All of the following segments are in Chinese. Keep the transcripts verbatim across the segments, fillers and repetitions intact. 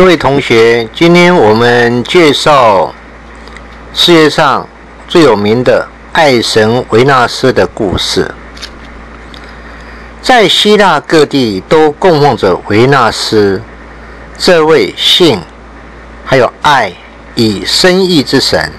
各位同学，今天我们介绍世界上最有名的爱神维纳斯的故事。在希腊各地都供奉着维纳斯这位性还有爱与生意之神。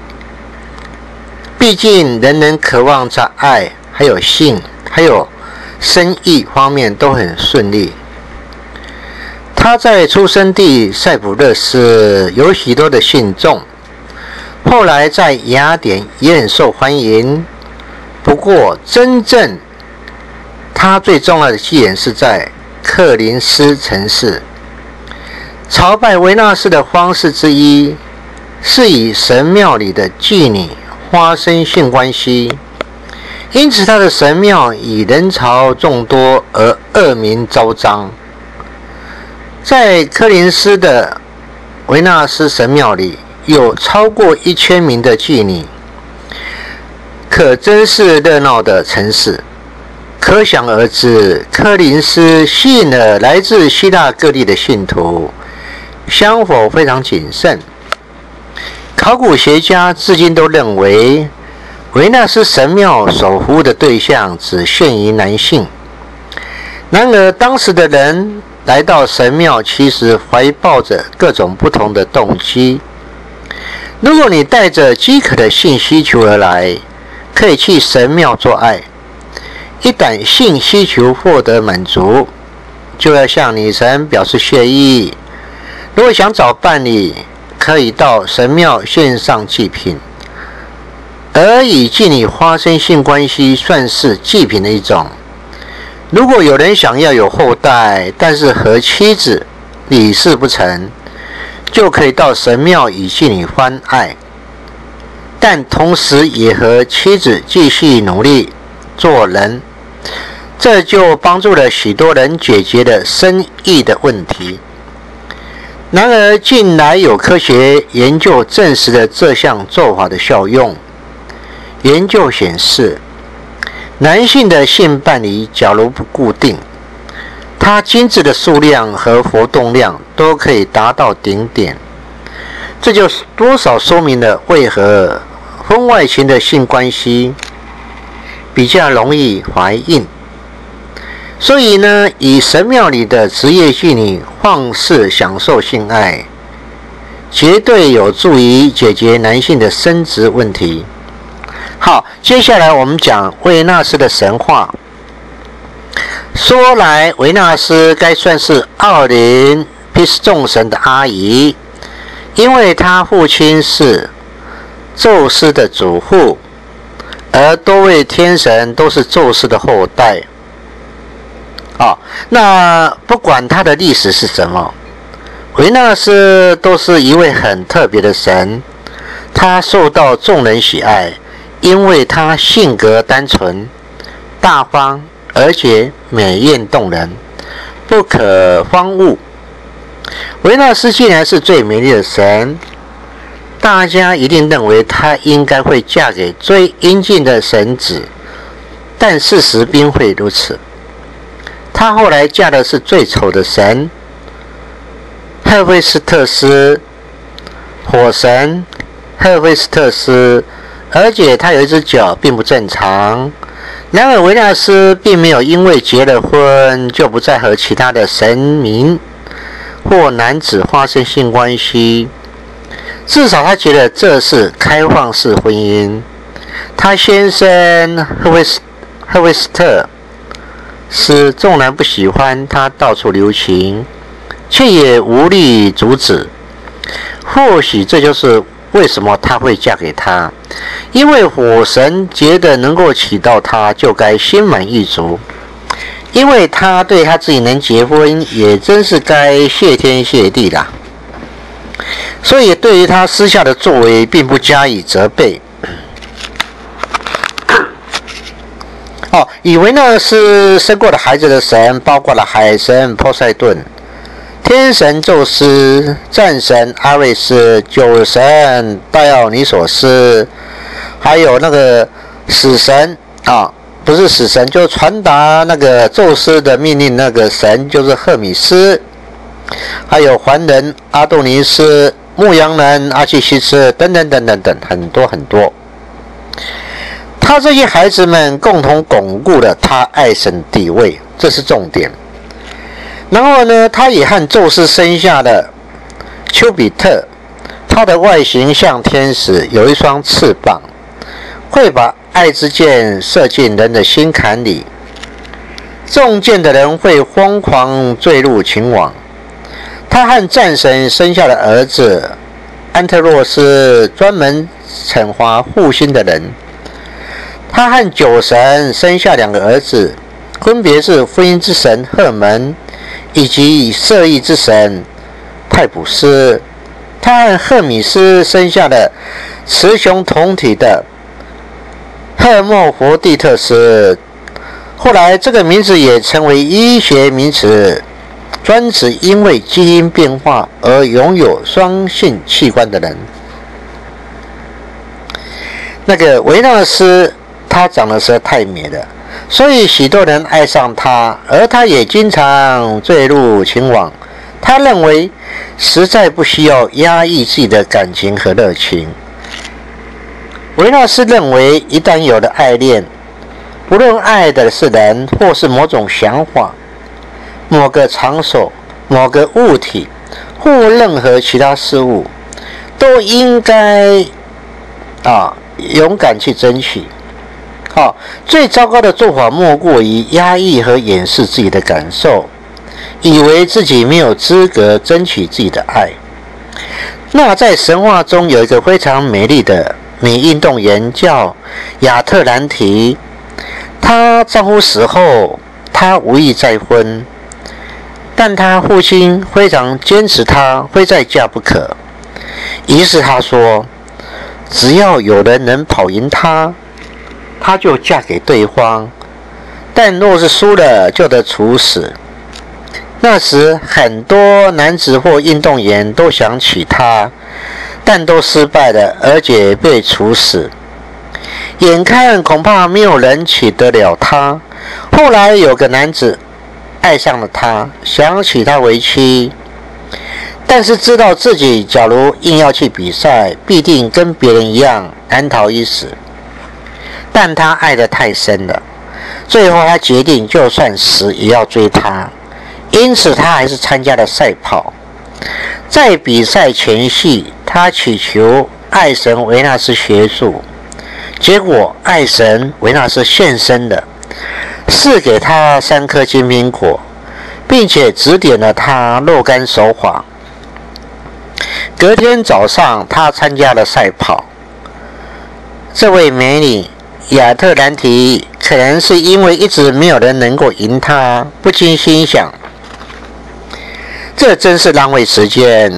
毕竟人人渴望在爱还有性还有生意方面都很顺利。他在出生地塞浦路斯有许多的信众，后来在雅典也很受欢迎。不过真正他最重要的祭典是在克林斯城市。朝拜维纳斯的方式之一是以神庙里的妓女发生性关系，因此他的神庙以人潮众多而恶名昭彰。在科林斯的维纳斯神庙里有超过一千名的妓女，可真是热闹的城市。可想而知，科林斯吸引了来自希腊各地的信徒，香火非常谨慎。考古学家至今都认为，维纳斯神庙所服务的对象只限于男性。然而，当时的人来到神庙，其实怀抱着各种不同的动机。如果你带着饥渴的性需求而来，可以去神庙做爱。一旦性需求获得满足，就要向女神表示谢意。如果想找伴侣，可以到神庙献上祭品，而与妓女发生性关系算是祭品的一种。如果有人想要有后代，但是和妻子理事不成，就可以到神庙与妓女欢爱，但同时也和妻子继续努力做人。这就帮助了许多人解决了生意的问题。然而，近来有科学研究证实了这项做法的效用。研究显示，男性的性伴侣假如不固定，他精子的数量和活动量都可以达到顶点。这就多少说明了为何婚外情的性关系比较容易怀孕。所以呢，以神庙里的职业妓女放肆享受性爱，绝对有助于解决男性的生殖问题。好，接下来我们讲维纳斯的神话。说来，维纳斯该算是奥林匹斯众神的阿姨，因为他父亲是宙斯的祖父，而多位天神都是宙斯的后代。哦，那不管他的历史是什么，维纳斯都是一位很特别的神，他受到众人喜爱。因为他性格单纯、大方，而且美艳动人，不可方物。维纳斯既然是最美丽的神，大家一定认为她应该会嫁给最英俊的神子，但事实并非如此。她后来嫁的是最丑的神赫菲斯特斯，火神赫菲斯特斯。而且他有一只脚并不正常。然而维纳斯并没有因为结了婚就不再和其他的神明或男子发生性关系，至少他觉得这是开放式婚姻。他先生赫菲斯赫菲斯特斯纵然不喜欢他到处留情，却也无力阻止。或许这就是为什么她会嫁给他，因为火神觉得能够娶到她就该心满意足，因为他对他自己能结婚也真是该谢天谢地啦。所以对于他私下的作为并不加以责备。哦，以维纳斯生过的孩子的神包括了海神波塞顿、天神宙斯、战神阿瑞斯、酒神戴奥尼索斯，还有那个死神啊，不是死神，就传达那个宙斯的命令那个神，就是赫米斯。 还有凡人阿多尼斯、牧羊人阿基西斯等等等等等，很多很多。他这些孩子们共同巩固了他爱神地位，这是重点。然后呢，他也和宙斯生下的丘比特，他的外形像天使，有一双翅膀，会把爱之箭射进人的心坎里，中箭的人会疯狂坠入情网。他和战神生下的儿子安特洛斯，专门惩罚负心的人。他和酒神生下两个儿子，分别是婚姻之神赫门以及色欲之神泰普斯。他和赫米斯生下的雌雄同体的赫莫佛蒂特斯，后来这个名字也成为医学名词，专指因为基因变化而拥有双性器官的人。那个维纳斯，她长得实在太美了，所以许多人爱上她，而她也经常坠入情网。她认为实在不需要压抑自己的感情和热情。维纳斯认为，一旦有了爱恋，不论爱的是人或是某种想法、某个场所、某个物体或任何其他事物，都应该啊勇敢去争取。好、哦，最糟糕的做法莫过于压抑和掩饰自己的感受，以为自己没有资格争取自己的爱。那在神话中有一个非常美丽的女运动员叫亚特兰提，她丈夫死后，她无意再婚，但她父亲非常坚持她非再嫁不可，于是她说，只要有人能跑赢她，她就嫁给对方，但若是输了就得处死。那时很多男子或运动员都想娶她，但都失败了，而且被处死。眼看恐怕没有人娶得了她，后来有个男子爱上了她，想娶她为妻，但是知道自己假如硬要去比赛，必定跟别人一样难逃一死。但他爱得太深了，最后他决定就算死也要追她，因此他还是参加了赛跑。在比赛前夕，他祈求爱神维纳斯协助，结果爱神维纳斯现身了，赐给他三颗金苹果，并且指点了他若干手法。隔天早上，他参加了赛跑。这位美女亚特兰提可能是因为一直没有人能够赢她，不禁心想，这真是浪费时间。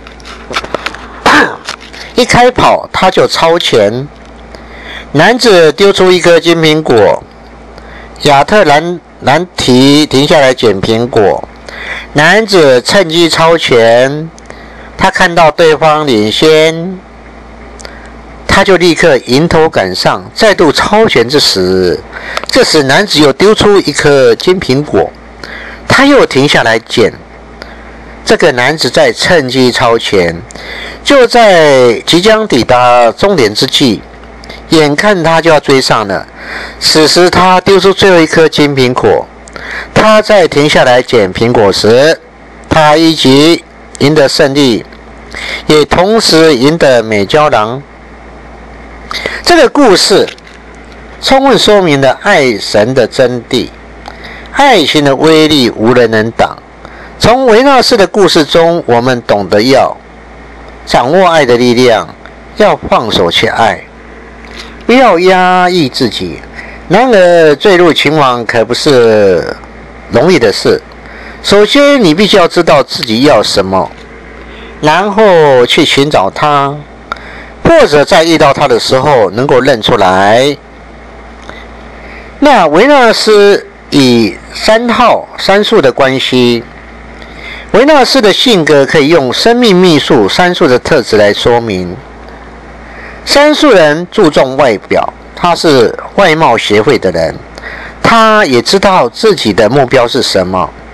一开跑他就超前，男子丢出一颗金苹果，亚特兰兰提停下来捡苹果，男子趁机超前，他看到对方领先，他就立刻迎头赶上，再度超前之时，这时男子又丢出一颗金苹果，他又停下来捡。这个男子在趁机超前，就在即将抵达终点之际，眼看他就要追上了。此时他丢出最后一颗金苹果，他在停下来捡苹果时，他一举赢得胜利，也同时赢得美娇郎。这个故事充分说明了爱神的真谛，爱情的威力无人能挡。从维纳斯的故事中，我们懂得要掌握爱的力量，要放手去爱，不要压抑自己。然而坠入情网可不是容易的事。首先你必须要知道自己要什么，然后去寻找它，或者在遇到它的时候能够认出来。那维纳斯以三号三数的关系，维纳斯的性格可以用生命密数三数的特质来说明。三数人注重外表，他是外貌协会的人，他也知道自己的目标是什么，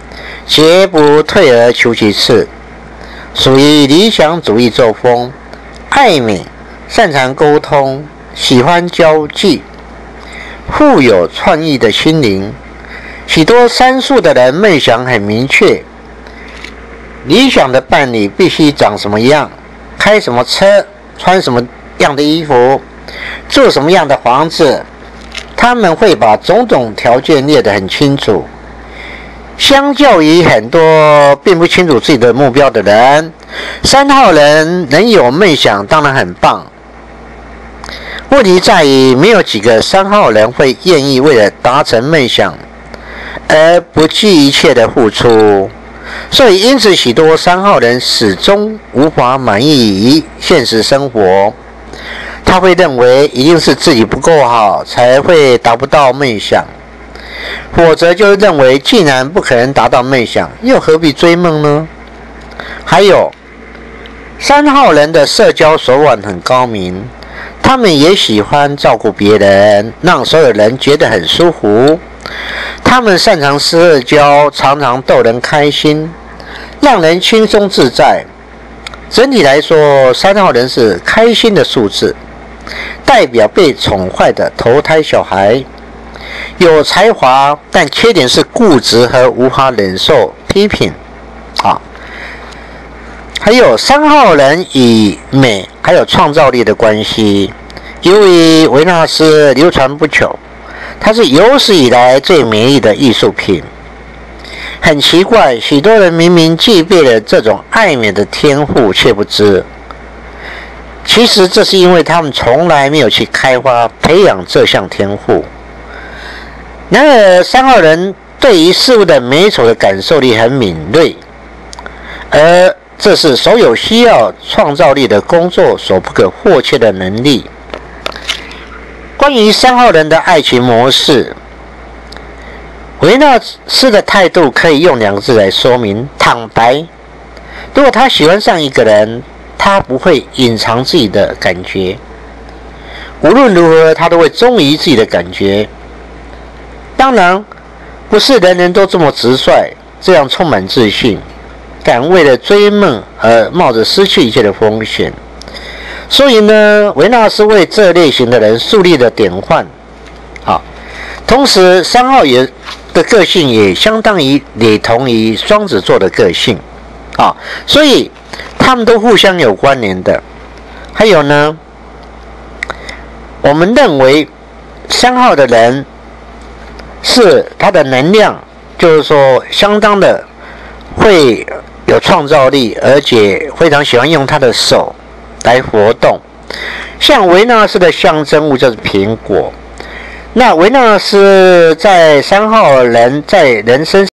绝不退而求其次，属于理想主义作风，爱美，擅长沟通，喜欢交际，富有创意的心灵。许多三数的人梦想很明确，理想的伴侣必须长什么样，开什么车，穿什么样的衣服，住什么样的房子，他们会把种种条件列得很清楚。相较于很多并不清楚自己的目标的人，三号人能有梦想当然很棒。问题在于没有几个三号人会愿意为了达成梦想而不计一切的付出，所以因此许多三号人始终无法满意于现实生活。他会认为一定是自己不够好才会达不到梦想，否则就认为既然不可能达到梦想，又何必追梦呢？还有，三号人的社交手腕很高明，他们也喜欢照顾别人，让所有人觉得很舒服。他们擅长社交，常常逗人开心，让人轻松自在。整体来说，三号人是开心的数字，代表被宠坏的投胎小孩。有才华，但缺点是固执和无法忍受批评。啊，还有三号人与美还有创造力的关系。由于维纳斯流传不朽，它是有史以来最美丽的艺术品。很奇怪，许多人明明具备了这种爱美的天赋，却不知。其实这是因为他们从来没有去开发、培养这项天赋。然而，三号人对于事物的美丑的感受力很敏锐，而这是所有需要创造力的工作所不可或缺的能力。关于三号人的爱情模式，维纳斯的态度可以用两个字来说明：坦白。如果他喜欢上一个人，他不会隐藏自己的感觉，无论如何，他都会忠于自己的感觉。当然，不是人人都这么直率，这样充满自信，敢为了追梦而冒着失去一切的风险。所以呢，维纳斯为这类型的人树立了典范。好，同时三号也的个性也相当于类同于双子座的个性。啊，所以他们都互相有关联的。还有呢，我们认为三号的人是他的能量，就是说相当的会有创造力，而且非常喜欢用他的手来活动。像维纳斯的象征物就是苹果，那维纳斯在三号人在人身